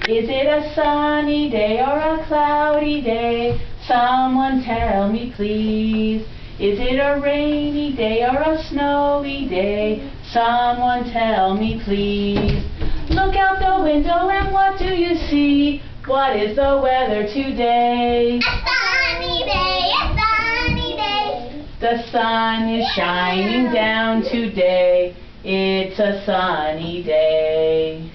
Is it a sunny day or a cloudy day? Someone tell me please. Is it a rainy day or a snowy day? Someone tell me please. Look out the window and what do you see? What is the weather today? A sunny day, a sunny day. The sun is shining down today. It's a sunny day.